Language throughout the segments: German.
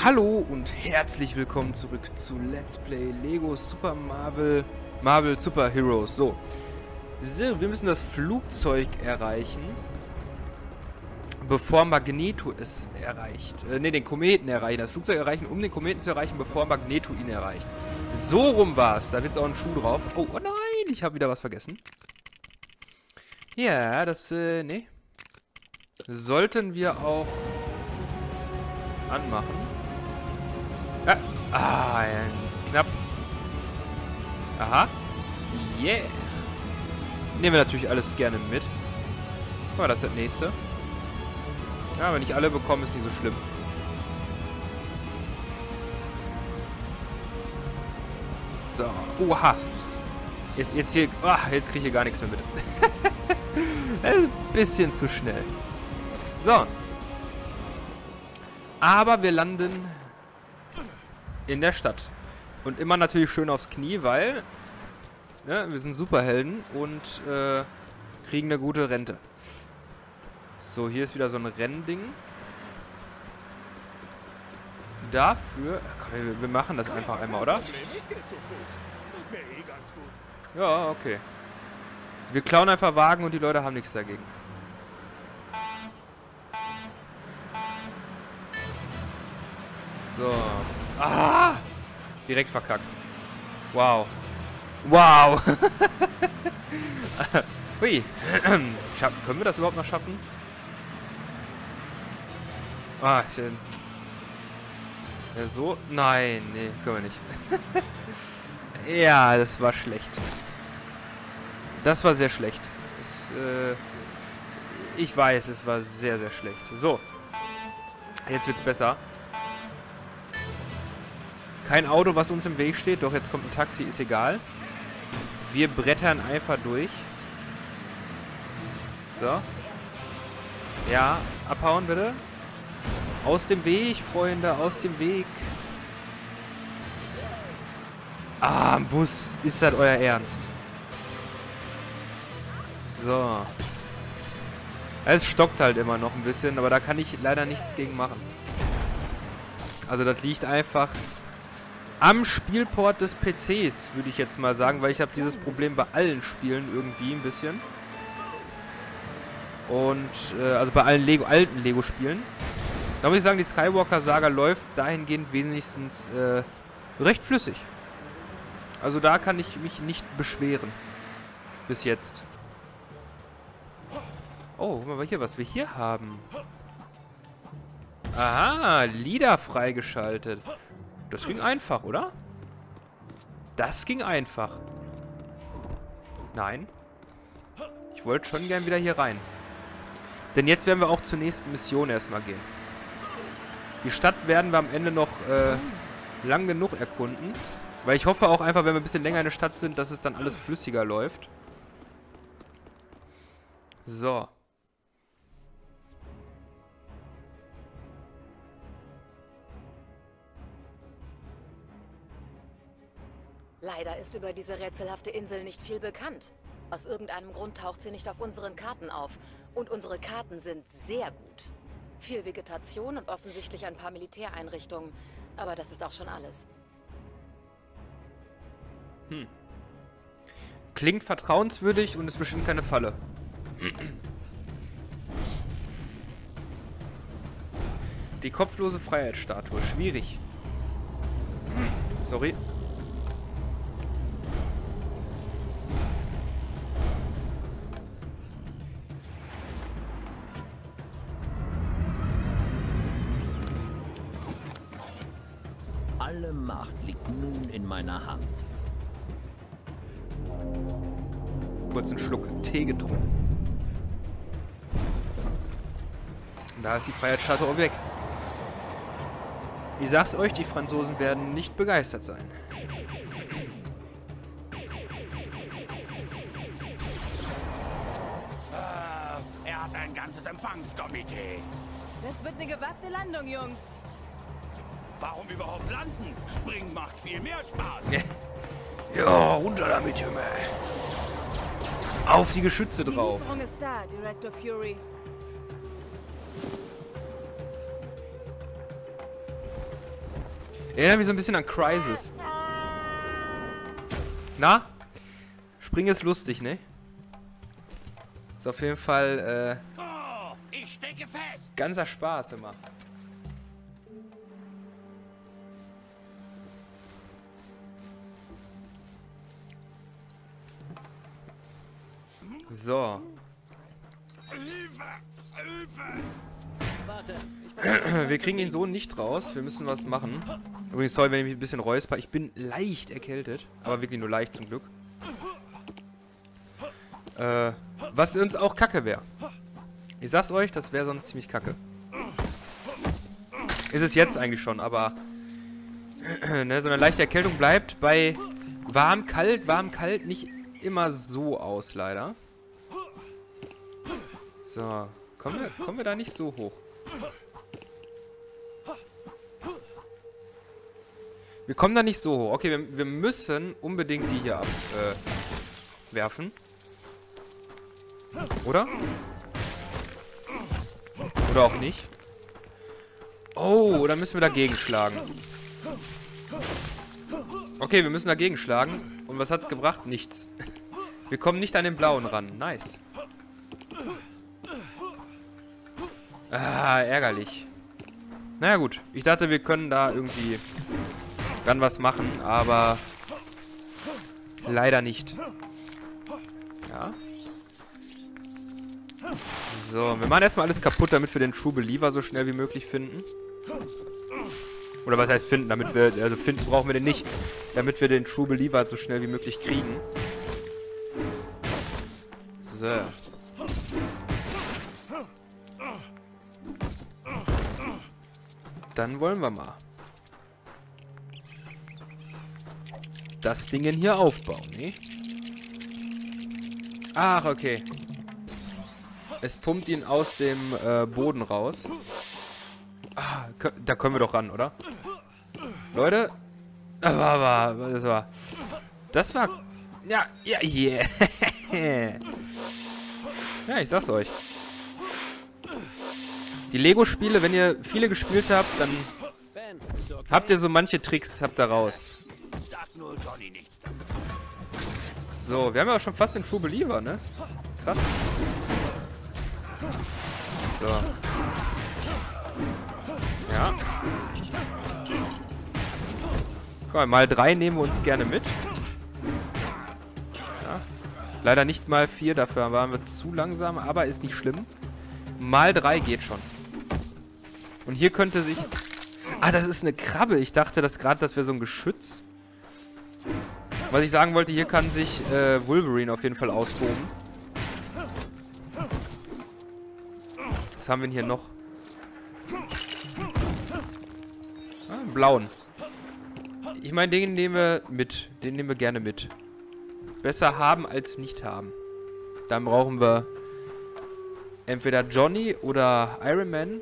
Hallo und herzlich willkommen zurück zu Let's Play Lego Super Marvel Super Heroes. So, wir müssen das Flugzeug erreichen, bevor Magneto es erreicht. Den Kometen erreichen. Das Flugzeug erreichen, um den Kometen zu erreichen, bevor Magneto ihn erreicht. So rum war es. Da wird auch ein Schuh drauf. Oh, oh nein, ich habe wieder was vergessen. Ja, nee. Sollten wir auch anmachen. Knapp. Aha. Yeah. Nehmen wir natürlich alles gerne mit. Guck mal, das ist das nächste. Ja, wenn nicht alle bekommen, ist nicht so schlimm. So. Oha. Jetzt hier. Jetzt kriege ich hier gar nichts mehr mit. Das ist ein bisschen zu schnell. So. Aber wir landen in der Stadt. Und immer natürlich schön aufs Knie, weil wir sind Superhelden und kriegen eine gute Rente. So, hier ist wieder so ein Rennding. Dafür... Komm, wir machen das einfach einmal, oder? Ja, okay. Wir klauen einfach Wagen und die Leute haben nichts dagegen. So. Ah! Direkt verkackt. Wow. Wow. Hui. Können wir das überhaupt noch schaffen? So? Nein, nee, können wir nicht. Ja, das war schlecht. Das war sehr schlecht. Ich weiß, es war sehr, sehr schlecht. So. Jetzt wird's besser. Kein Auto, was uns im Weg steht. Doch, jetzt kommt ein Taxi, ist egal. Wir brettern einfach durch. So. Ja, abhauen bitte. Aus dem Weg, Freunde, aus dem Weg. Ah, ein Bus. Ist das euer Ernst? So. Es stockt halt immer noch ein bisschen, aber da kann ich leider nichts gegen machen. Also das liegt einfach am Spielport des PCs, würde ich jetzt mal sagen, weil ich habe dieses Problem bei allen Spielen irgendwie ein bisschen. Und, also bei allen alten Lego-Spielen. Da muss ich sagen, die Skywalker-Saga läuft dahingehend wenigstens recht flüssig. Also da kann ich mich nicht beschweren. Bis jetzt. Oh, guck mal hier, was wir hier haben. Aha, Lieder freigeschaltet. Das ging einfach, oder? Das ging einfach. Nein. Ich wollte schon gern wieder hier rein. Denn jetzt werden wir auch zur nächsten Mission erstmal gehen. Die Stadt werden wir am Ende noch lang genug erkunden. Weil ich hoffe auch einfach, wenn wir ein bisschen länger in der Stadt sind, dass es dann alles flüssiger läuft. So. Leider ist über diese rätselhafte Insel nicht viel bekannt. Aus irgendeinem Grund taucht sie nicht auf unseren Karten auf. Und unsere Karten sind sehr gut. Viel Vegetation und offensichtlich ein paar Militäreinrichtungen. Aber das ist auch schon alles. Klingt vertrauenswürdig und ist bestimmt keine Falle. Die kopflose Freiheitsstatue. Schwierig. Sorry. Alle Macht liegt nun in meiner Hand. Kurz einen Schluck Tee getrunken. Da ist die Freiheitsstatue auch weg. Ich sag's euch, die Franzosen werden nicht begeistert sein. Er hat ein ganzes Empfangskomitee. Das wird eine gewagte Landung, Jungs. Warum überhaupt landen? Springen macht viel mehr Spaß. Ja, runter damit, Junge. Auf die Geschütze drauf. Die Lieferung ist da, Director Fury. Erinnert mich so ein bisschen an Crysis. Na? Springen ist lustig, ne? Ist auf jeden Fall, Oh, ich stecke fest. ganzer Spaß immer. So. Wir kriegen ihn so nicht raus. Wir müssen was machen. Übrigens, sorry, wenn ich mich ein bisschen räusper. Ich bin leicht erkältet. Aber wirklich nur leicht zum Glück. Was uns auch kacke wäre. Ich sag's euch, das wäre sonst ziemlich kacke. Ist es jetzt eigentlich schon, aber ne, so eine leichte Erkältung bleibt bei warm, kalt nicht immer so aus, leider. So, kommen wir da nicht so hoch. Wir kommen da nicht so hoch. Okay, wir müssen unbedingt die hier abwerfen. Oder? Oder auch nicht. Oh, dann müssen wir dagegen schlagen. Okay, wir müssen dagegen schlagen. Und was hat's gebracht? Nichts. Wir kommen nicht an den blauen ran. Nice. Ah, ärgerlich. Naja gut, ich dachte, wir können da irgendwie ran was machen, aber leider nicht. Ja. So, wir machen erstmal alles kaputt, damit wir den True Believer so schnell wie möglich finden. Oder was heißt finden? Damit wir, also finden brauchen wir den nicht. Damit wir den True Believer so schnell wie möglich kriegen. So. Dann wollen wir mal das Ding hier aufbauen, ne? Ach, okay. Es pumpt ihn aus dem Boden raus. Ah, da können wir doch ran, oder? Leute. Das war... Ja, yeah. Ja, ich sag's euch. Die Lego-Spiele, wenn ihr viele gespielt habt, dann habt ihr so manche Tricks, habt ihr raus. So, wir haben ja auch schon fast den True Believer, ne? Krass. So. Ja. Guck mal, mal 3 nehmen wir uns gerne mit. Ja. Leider nicht mal 4, dafür waren wir zu langsam, aber ist nicht schlimm. Mal 3 geht schon. Und hier könnte sich... Ah, das ist eine Krabbe. Ich dachte, das wäre so ein Geschütz. Was ich sagen wollte, hier kann sich Wolverine auf jeden Fall austoben. Was haben wir denn hier noch? Ah, einen blauen. Ich meine, den nehmen wir mit. Den nehmen wir gerne mit. Besser haben als nicht haben. Dann brauchen wir entweder Johnny oder Iron Man.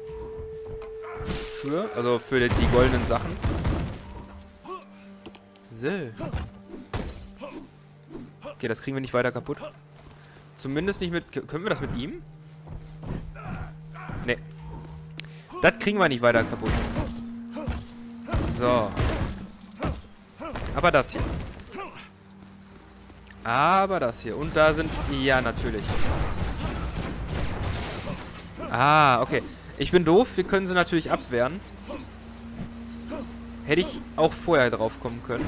Also für die goldenen Sachen. So. Okay, das kriegen wir nicht weiter kaputt. Zumindest nicht mit... Können wir das mit ihm? Nee. Das kriegen wir nicht weiter kaputt. So. Aber das hier. Aber das hier. Und da sind... Ja, natürlich. Ah, okay. Ich bin doof. Wir können sie natürlich abwehren. Hätte ich auch vorher drauf kommen können.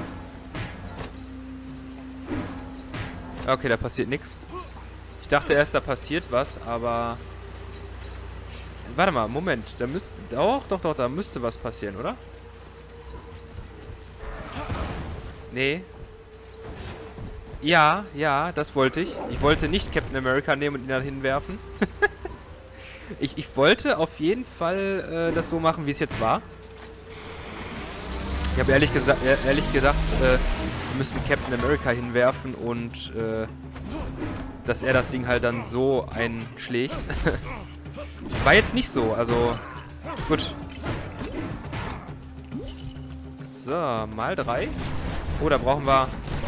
Okay, da passiert nichts. Ich dachte erst, da passiert was, aber... Warte mal, Moment. Da müsste... Doch, da müsste was passieren, oder? Nee. Ja, das wollte ich. Ich wollte nicht Captain America nehmen und ihn dann hinwerfen. Ich wollte auf jeden Fall das so machen, wie es jetzt war. Ich habe ehrlich gedacht, wir müssen Captain America hinwerfen und dass er das Ding halt dann so einschlägt. War jetzt nicht so, also gut. So, mal 3. Oh, da brauchen wir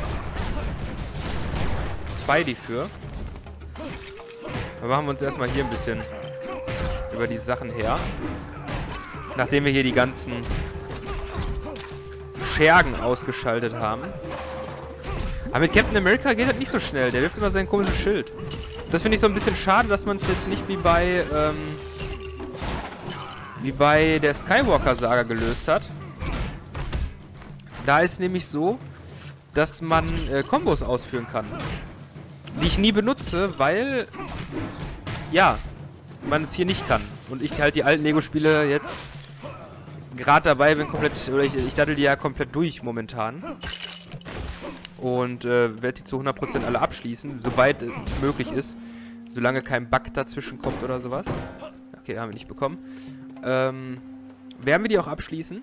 Spidey für. Dann machen wir uns erstmal hier ein bisschen über die Sachen her. Nachdem wir hier die ganzen Schergen ausgeschaltet haben. Aber mit Captain America geht das nicht so schnell. Der wirft immer sein komisches Schild. Das finde ich so ein bisschen schade, dass man es jetzt nicht wie bei der Skywalker-Saga gelöst hat. Da ist nämlich so, dass man Kombos ausführen kann. Die ich nie benutze, weil, ja, man es hier nicht kann. Und ich halt die alten Lego-Spiele jetzt gerade dabei bin, komplett, oder ich daddel die ja komplett durch momentan. Und werde die zu 100% alle abschließen, sobald es möglich ist. Solange kein Bug dazwischen kommt oder sowas. Okay, haben wir nicht bekommen. Werden wir die auch abschließen.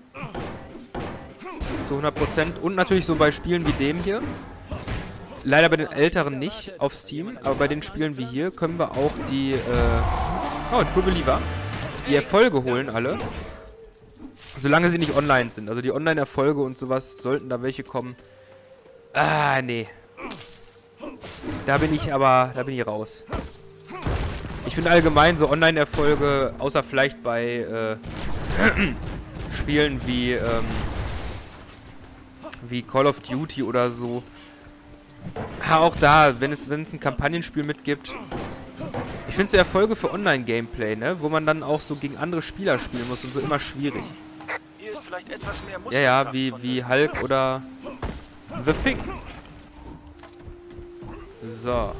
Zu 100%. Und natürlich so bei Spielen wie dem hier. Leider bei den älteren nicht auf Steam. Aber bei den Spielen wie hier können wir auch die, True Believer, die Erfolge holen alle. Solange sie nicht online sind. Also die Online-Erfolge und sowas, sollten da welche kommen. Ah, nee. Da bin ich raus. Ich finde allgemein so Online-Erfolge, außer vielleicht bei Spielen wie Call of Duty oder so. Auch da, wenn es ein Kampagnenspiel mitgibt. Ich finde so Erfolge für Online-Gameplay, ne? Wo man dann auch so gegen andere Spieler spielen muss und so immer schwierig. Hier ist vielleicht etwas mehr Ja, wie Hulk oder The Thing. So.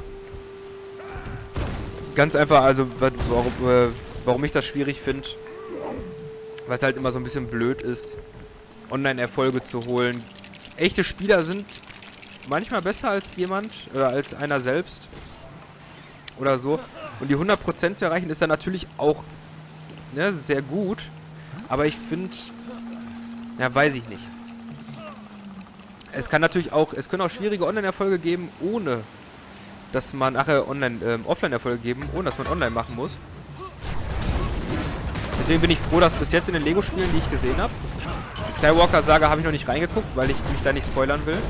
Ganz einfach, also warum ich das schwierig finde, weil es halt immer so ein bisschen blöd ist, Online-Erfolge zu holen. Echte Spieler sind manchmal besser als jemand oder als einer selbst oder so. Und die 100% zu erreichen ist dann natürlich auch, ne, sehr gut. Aber ich finde, ja, weiß ich nicht. Es können auch schwierige Online-Erfolge geben, ohne dass man, Offline-Erfolge geben, ohne dass man online machen muss. Deswegen bin ich froh, dass bis jetzt in den Lego-Spielen, die ich gesehen habe, die Skywalker-Saga habe ich noch nicht reingeguckt, weil ich mich da nicht spoilern will.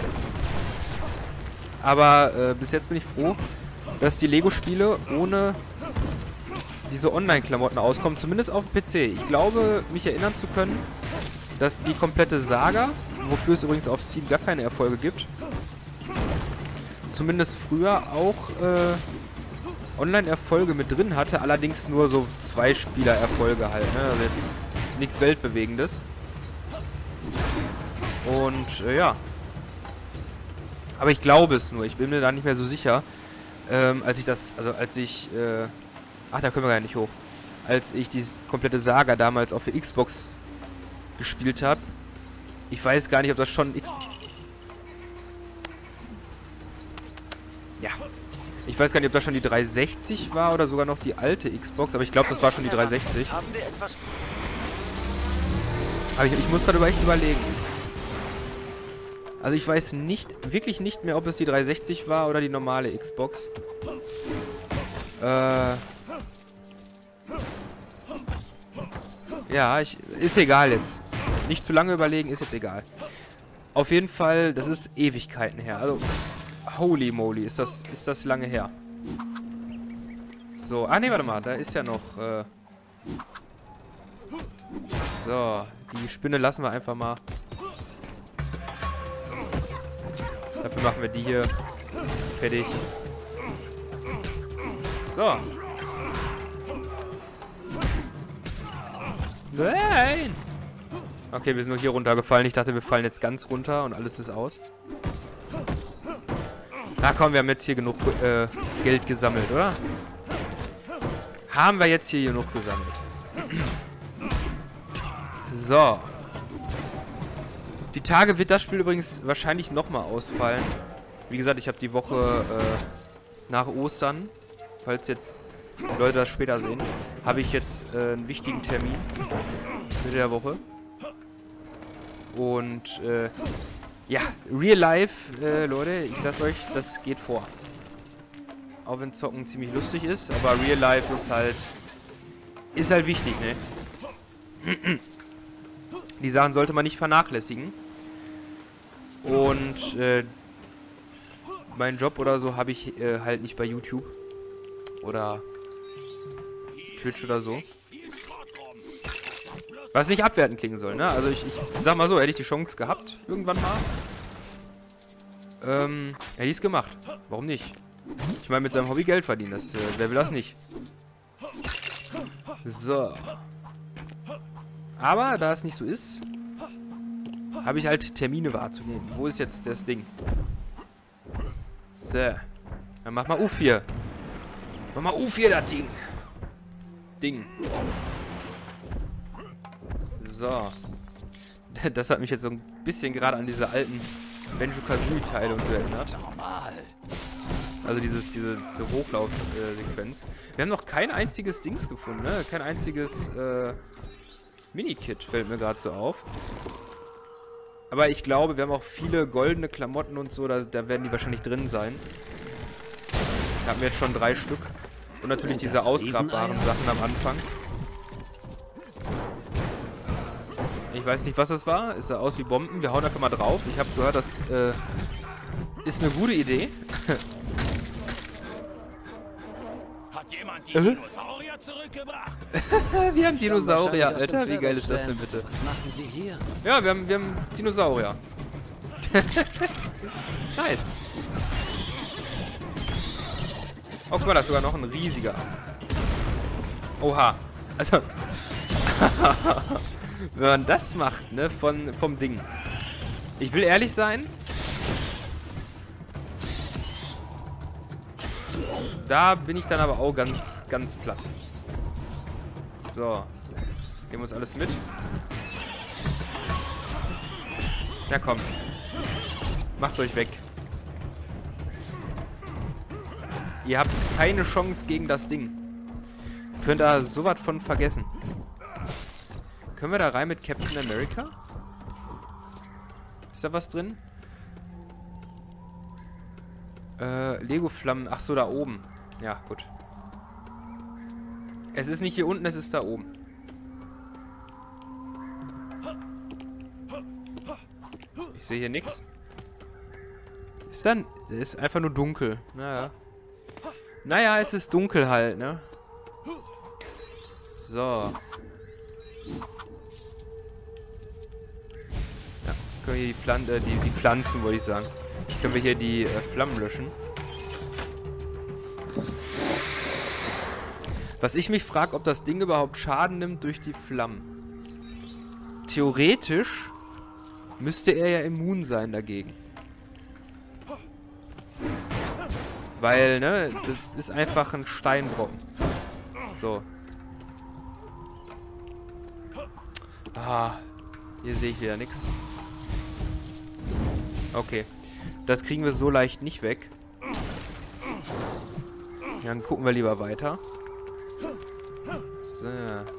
Aber bis jetzt bin ich froh, dass die Lego-Spiele ohne diese Online-Klamotten auskommen, zumindest auf dem PC. Ich glaube, mich erinnern zu können, dass die komplette Saga, wofür es übrigens auf Steam gar keine Erfolge gibt, zumindest früher auch Online-Erfolge mit drin hatte, allerdings nur so 2-Spieler-Erfolge halt, ne? Also jetzt nichts Weltbewegendes. Und ja. Aber ich glaube es nur, ich bin mir da nicht mehr so sicher. Da können wir gar nicht hoch. Als ich die komplette Saga damals auf der Xbox gespielt habe, ich weiß gar nicht, ob das schon Ich weiß gar nicht, ob das schon die 360 war oder sogar noch die alte Xbox, aber ich glaube, das war schon die 360. Aber ich muss gerade echt überlegen. Also ich weiß wirklich nicht mehr, ob es die 360 war oder die normale Xbox. Ja, ist egal jetzt. Nicht zu lange überlegen, ist jetzt egal. Auf jeden Fall, das ist Ewigkeiten her. Also, holy moly, ist das lange her. So, ne, warte mal, da ist ja noch, so, die Spinne lassen wir einfach mal. Dafür machen wir die hier fertig. So. Nein! Okay, wir sind nur hier runtergefallen. Ich dachte, wir fallen jetzt ganz runter und alles ist aus. Na komm, wir haben jetzt hier genug Geld gesammelt, oder? Haben wir jetzt hier genug gesammelt. So. Die Tage wird das Spiel übrigens wahrscheinlich nochmal ausfallen. Wie gesagt, ich habe die Woche nach Ostern, falls jetzt Leute das später sehen, habe ich jetzt einen wichtigen Termin Mitte der Woche. Und ja, Real Life, Leute, ich sag's euch, das geht vor. Auch wenn Zocken ziemlich lustig ist, aber Real Life ist halt wichtig, ne? Die Sachen sollte man nicht vernachlässigen. Und meinen Job oder so habe ich halt nicht bei YouTube oder Twitch oder so. Was nicht abwertend klingen soll, ne? Also ich sag mal so, hätte ich die Chance gehabt, irgendwann mal. Hätte ich es gemacht. Warum nicht? Ich meine, mit seinem Hobby Geld verdienen, das, wer will das nicht? So. Aber, da es nicht so ist, habe ich halt Termine wahrzunehmen. Wo ist jetzt das Ding? So. Dann mach mal U4. Mach mal U4, das Ding. So. Das hat mich jetzt so ein bisschen gerade an diese alten Banjo-Kazooie-Teile und so erinnert. Also diese Hochlauf-Sequenz. Wir haben noch kein einziges Dings gefunden, ne? Kein einziges Mini-Kit fällt mir gerade so auf. Aber ich glaube, wir haben auch viele goldene Klamotten und so, da werden die wahrscheinlich drin sein. Da haben wir jetzt schon 3 Stück. Und natürlich diese ausgrabbaren Sachen am Anfang. Ich weiß nicht, was das war. Es sah aus wie Bomben. Wir hauen einfach mal drauf. Ich habe gehört, das ist eine gute Idee. Hat jemand die Dinosaurier zurückgebracht? Wir haben Dinosaurier, Alter. Wie geil ist das denn bitte? Was machen Sie hier? Ja, wir haben Dinosaurier. Nice. Oh, guck mal, da ist sogar noch ein riesiger. Oha. Also. Wenn man das macht, ne, vom Ding. Ich will ehrlich sein. Da bin ich dann aber auch ganz platt. So. Nehmen wir uns alles mit. Na komm. Macht euch weg. Ihr habt keine Chance gegen das Ding. Könnt da sowas von vergessen. Können wir da rein mit Captain America? Ist da was drin? Lego-Flammen. Ach so, da oben. Ja, gut. Es ist nicht hier unten, es ist da oben. Ich sehe hier nichts. Ist dann... Ist einfach nur dunkel. Naja. Naja, es ist dunkel halt, ne? So. Ja, können wir hier die Pflanzen, wollte ich sagen. Können wir hier die Flammen löschen. Was ich mich frage, ob das Ding überhaupt Schaden nimmt durch die Flammen. Theoretisch müsste er ja immun sein dagegen. Weil, ne, das ist einfach ein Steinbrocken. So. Ah, hier sehe ich wieder nichts. Okay. Das kriegen wir so leicht nicht weg. Ja, dann gucken wir lieber weiter. So.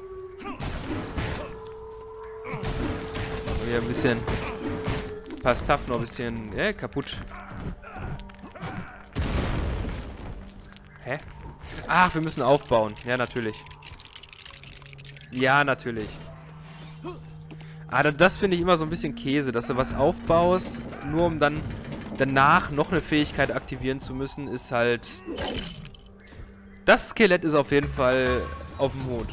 Wieder ein bisschen... Ein paar Stuff noch ein bisschen... kaputt. Hä? Ach, wir müssen aufbauen. Ja, natürlich. Ja, natürlich. Ah, das finde ich immer so ein bisschen Käse, dass du was aufbaust, nur um dann danach noch eine Fähigkeit aktivieren zu müssen, ist halt... Das Skelett ist auf jeden Fall auf dem Mond.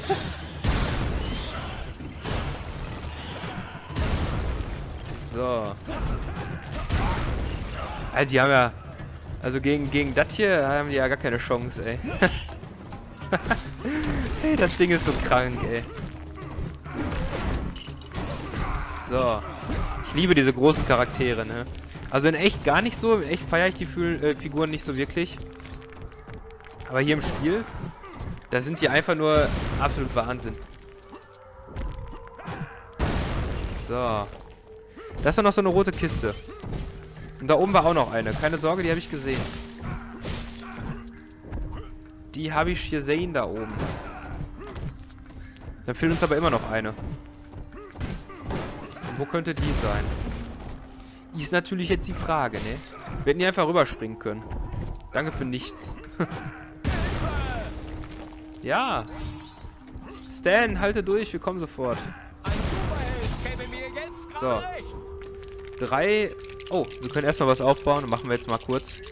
So. Alter, die haben ja... Also gegen das hier haben die ja gar keine Chance, ey. Hey, das Ding ist so krank, ey. So. Ich liebe diese großen Charaktere, ne? Also in echt gar nicht so. In echt feiere ich die Figuren nicht so wirklich. Aber hier im Spiel, da sind die einfach nur absolut Wahnsinn. So. Das ist noch so eine rote Kiste. Und da oben war auch noch eine. Keine Sorge, die habe ich gesehen. Die habe ich gesehen da oben. Dann fehlt uns aber immer noch eine. Und wo könnte die sein? Ist natürlich jetzt die Frage, ne? Wir hätten hier einfach rüberspringen können. Danke für nichts. Ja. Stan, halte durch, wir kommen sofort. So. 3... Oh, wir können erstmal was aufbauen. Machen wir jetzt mal kurz.